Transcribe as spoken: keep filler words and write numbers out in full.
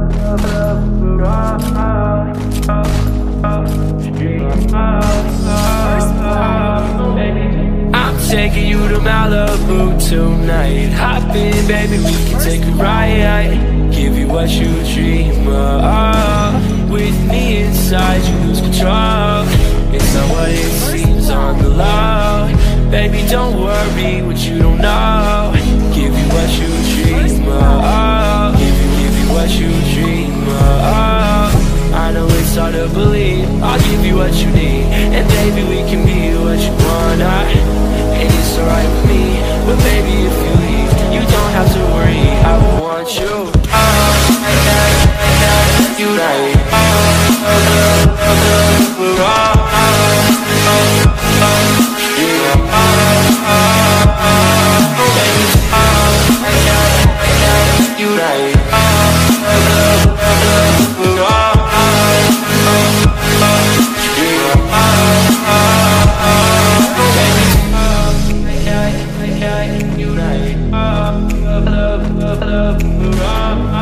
I'm taking you to Malibu tonight. Hop in, baby, we can take a ride. Give you what you dream of. With me inside, you lose control. It's not what it seems on the low. Baby, don't worry what you don't know. Give you what you dream of. Give you, give you what you dream of. I know it's hard to believe. I'll give you what you need, and baby, we can be what you wanna. And it's alright with me, but baby, if you leave, you don't have to worry. I want you. You right. You right. You right.